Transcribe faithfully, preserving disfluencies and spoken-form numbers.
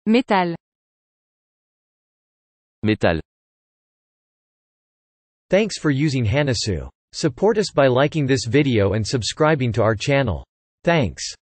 Métal. Métal. Thanks for using Hanasu. Support us by liking this video and subscribing to our channel. Thanks.